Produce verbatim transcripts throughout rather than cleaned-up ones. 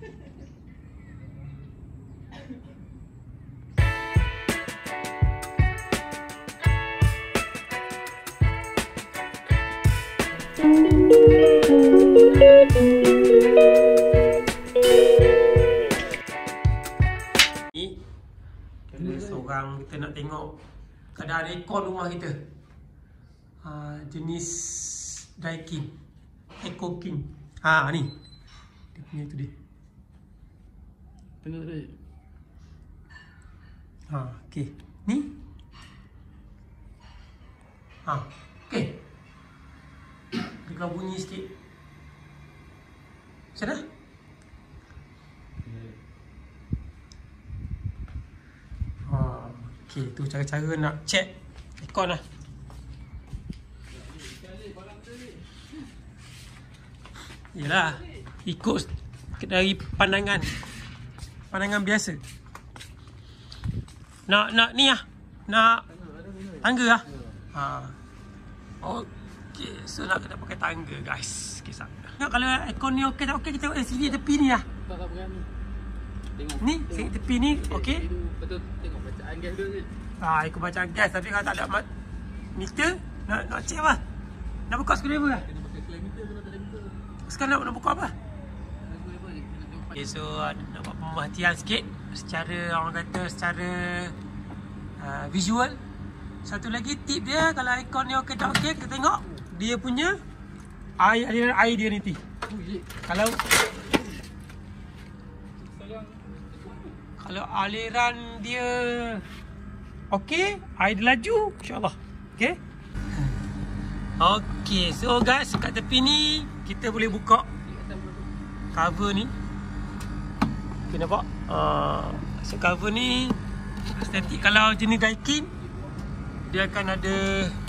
Ni ada seorang kita nak tengok keadaan aircon rumah kita. Ha, jenis Daikin Eco King. Ha ni. Dia punya tu dia. Tengok tadi. Ha, okey. Ni. Ha, okey. Dia kena bunyi sikit. Macam mana? Ha, okey, tu cara-cara nak check aircon lah. Yelah, ikut dari pandangan pandangan biasa. Nak nak ni lah. Nak tangga lah. Ha. Okey, so nak kena pakai tangga guys. Okay, tengok kalau aircon ni okey tak okey, kita tengok sini tepi ni lah. Tak tak berani. Tengok. Ni, sini tepi ni okey. Betul, tengok bacaan gas dulu ni. Ah, ikut bacaan gas, tapi kalau tak ada mat meter, nak nak check apa? Nak buka screwdriver lah. Kena pakai slime meter kalau tak ada meter. Sekarang nak, nak buka apa? Okay, so nak buat pemerhatian sikit secara orang kata secara uh, visual. Satu lagi tip dia, kalau aircon ni okey tak okey, kita tengok dia punya air, aliran air dia nanti. Kalau kalau aliran dia okey, air dia laju, insya-Allah. Okey. Okey, so guys, kat tepi ni kita boleh buka cover ni. Okay, nampak? Uh, so cover ni statik. Kalau jenis Daikin, dia akan ada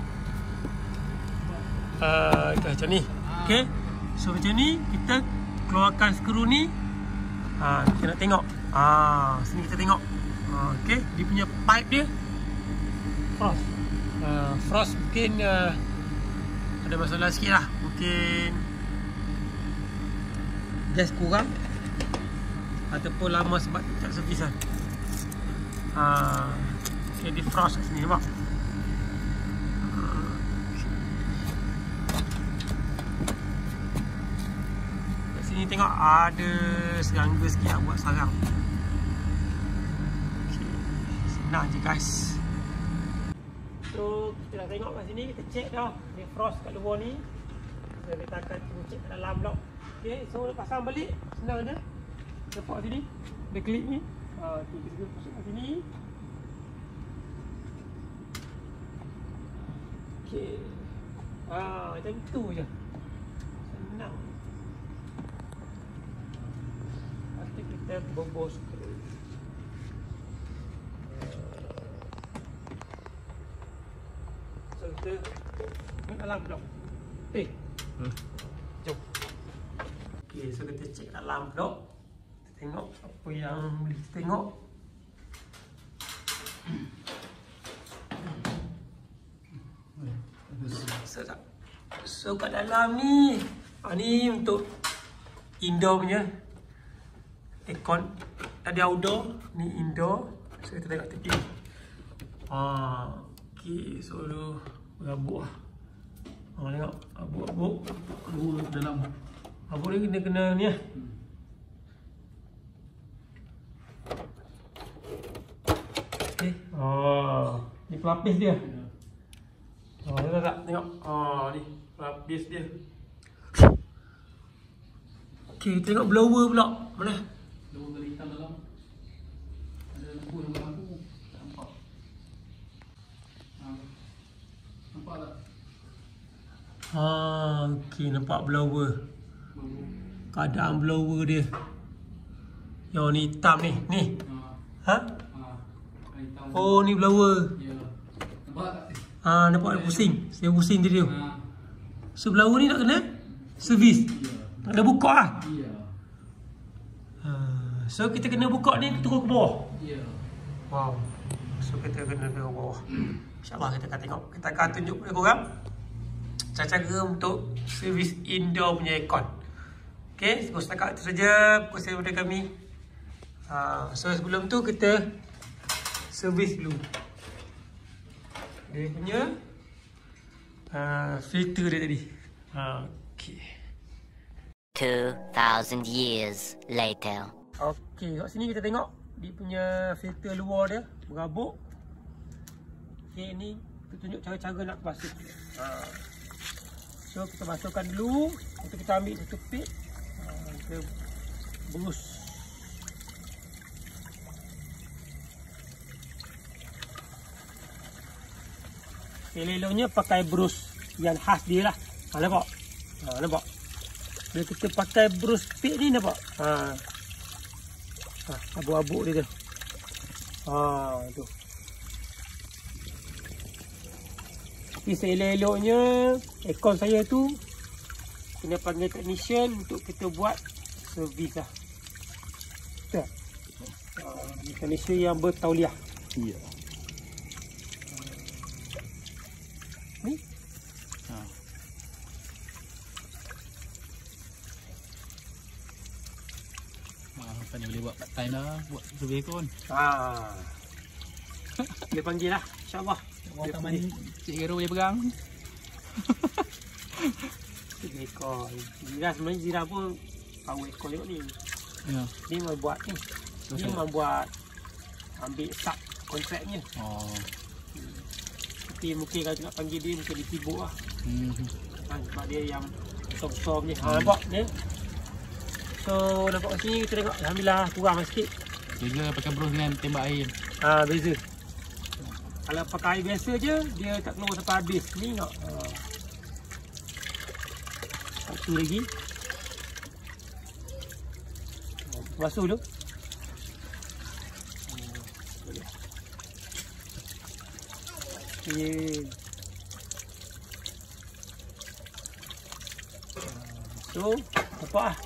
uh, macam ni. Okay, so macam ni kita keluarkan skru ni. uh, Kita nak tengok. uh, Sini kita tengok. uh, Okay, dia punya pipe dia frost. uh, Frost mungkin uh, ada masalah sikit lah. Mungkin gas kurang ataupun lama sebab tak servis lah. Haa, okay, dia frost kat sini, nampak? Kat sini tengok ada serangga sikit lah buat sarang. Okay, senang je guys. So kita nak tengok kat sini, kita check dah dia frost kat luar ni. So kita akan check kat dalam blok. Okay, so pasang balik senang je. Lepak sini, ada klip ni. Ha, tu kita masuk kat sini. Okey. Ha, macam tu je. Senang. Pasti kita bobos. So kita masuk dalam blok. Eh. Hmm. Jom. Okey, so kita cek dalam blok. Tengok apa yang boleh kita tengok. So, so kat dalam ni, ah, ni untuk indoor punya aircon. Tadi outdoor, ni indoor. So kita tengok tepi. Ah, okey, so tu berabuk lah. Ah, tengok abuk-abuk. Oh, dalam. Abuk ni kena kena ni lah. Okay. Oh, ni pelapis dia. Oh, tengok tak? Tengok. Oh, ni pelapis dia. Okay, tengok blower pula. Mana? Blower kali hitam dalam. Ada lampu dalam lampu. Tak nampak. Ha. Nampak tak? Ah, okay, nampak blower. Keadaan blower dia. Yang ni hitam ni. Ni. Ha? Ha? Oh, ni blower. Ya. Nampak tak? Ah, nampak dia pusing. Saya pusing dia. Ha. So blower ni nak kena servis. Ya. Tak ada buka lah. Ya. Ah, so kita kena buka ni turun ke bawah. Ya. Wow. So kita kena ke bawah. InsyaAllah kita akan tengok. Kita akan tunjuk kepada korang cara-cara untuk servis indoor punya aircon. Okay, so setakat itu saja perkongsian daripada kami. Uh, so sebelum tu kita servis dulu dia punya uh, filter dia tadi. Uh, okay. two thousand years later. Okay, kat sini kita tengok dia punya filter luar dia berabuk. Okay, ni kita tunjuk cara-cara nak basuh. Uh, so kita basuhkan dulu. Lepas tu kita ambil satu pit. Uh, kita berus. Elok-eloknya pakai brush yang khas dia lah. Ha, nampak? Ha, nampak? Bila kita pakai brush pit ni, nampak? Ha. Ha, abu-abu dia tu. Ha, tu. Tapi seelok-eloknya aircon saya tu kena panggil technician untuk kita buat servis lah. Betul? Ha, technician yang bertauliah. Ya. Yeah. Ni? Ha. Ah, kan boleh buat part time dah, buat survey kon. Ha. Dia panggil lah, insya-Allah. Orang taman Cik Gero boleh pegang. Tiga ekor. Zira sebenarnya Zira pun power ekor tengok ni. Ya. Dia memang buat ni. Dia memang buat ambil sub kontraknya. Oh. Tapi mungkin kalau nak panggil dia mungkin dia sibuk lah. Hmm. Ha, sebab dia yang besar-besar ni. Ha, nampak dia. So nampak kat sini kita tengok alhamdulillah kurang sikit. Beza pakai brush dengan tembak air. Ha, beza. Kalau pakai air biasa je dia tak keluar sampai habis. Ni nak. Ha. Satu lagi. Basuh dulu. Okay. So, nampak lah.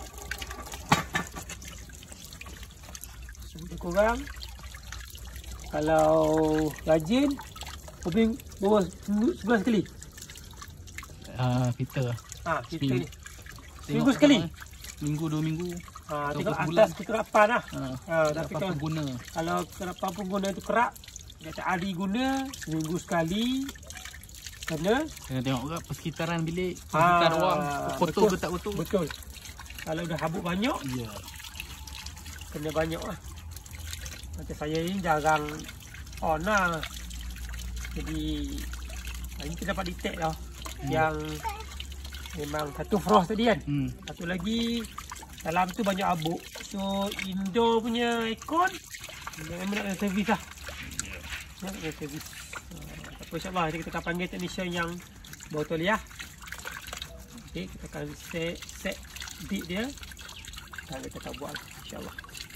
So, lebih kurang. Kalau rajin, mungkin bawa sebulan sekali. Ah, filter. Ha, kita Seminggu. ni. Seminggu sekali. Minggu, dua minggu. Ha, Atau tengok sebulan. atas kekerapan lah. Ha, Ha, tapi kalau, pengguna. kalau kekerapan pengguna tu kerak, dia tak hari guna, seminggu sekali. Kena. Kena tengok juga persekitaran bilik, Ha, persekitaran ruang, kotor betul. ke tak kotor. Betul. Kalau dah habuk banyak, Ya. kena banyak lah. Macam saya ni jarang on lah. Jadi ini kita dapat detect lah. Hmm. Yang memang satu frost tadi kan. Hmm. Satu lagi dalam tu banyak habuk. So indoor punya aircon memang nak kena servis lah. Nak kena servis. Uh, tak apa, insyaAllah kita akan panggil technician yang bertauliah. Okay, kita akan set, set bit dia dan kita akan buat lah, insyaAllah.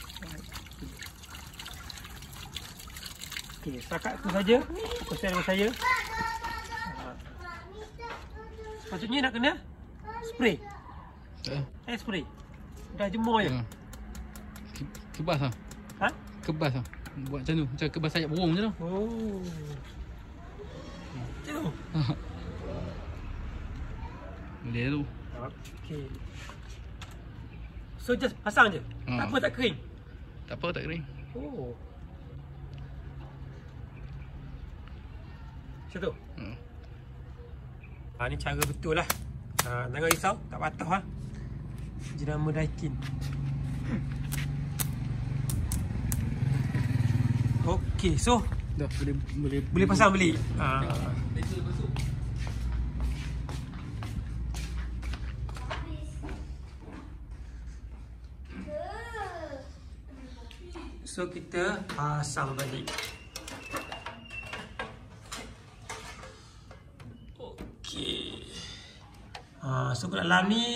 Okay, setakat itu saja perkongsian dengan saya. Uh, sepatutnya nak kena spray. Eh, Eh spray. Dah jemur je. ha. Ke- Kebas lah. Ha? Kebas lah. Buat macam tu. Macam kebas sayap burung macam tu. Oh. Tu. Boleh tu. Okey. So just pasang je. Ha. Tak apa, tak kering. Tak apa, tak kering. Oh. Macam tu. Ha. Ha, ni cara betul lah. Ha, jangan risau, tak patah lah. Jenama Daikin. Okey, so Dah boleh boleh boleh pasang beli. Ha. So kita pasang balik. Okey. Ha, so kat dalam ni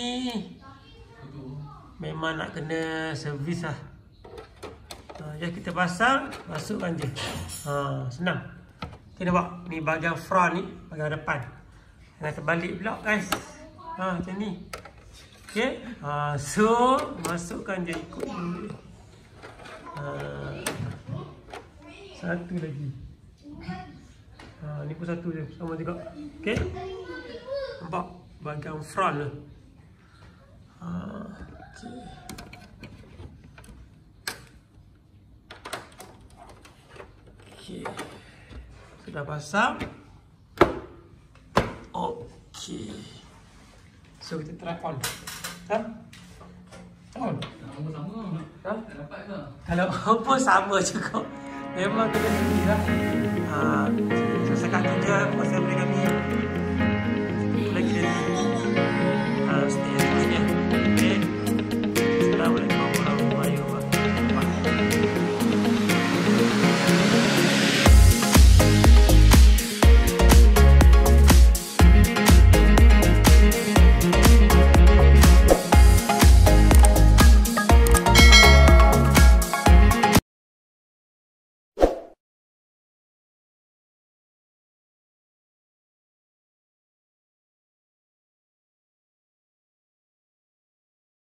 memang nak kena servis lah. Ha, ya kita pasang, masukkan je. Ha, senang. Okay, nampak? Ni bahagian front ni, bahagian depan. Kena terbalik pula guys. Ha, macam ni. Okay. Ha, so masukkan je, ikut dulu. Ha, satu lagi. Ha, ni pun satu je, sama juga. Okay. Nampak? Bahagian front tu. Ha, Okey. Okey. Sudah pasang. Okey. So kita try on. Ha? On. Sama-sama. Ha? Tak dapat ke? Kalau apa sama juga. Memang kena sendiri lah. Ha, so setakat tu je pasal boleh kami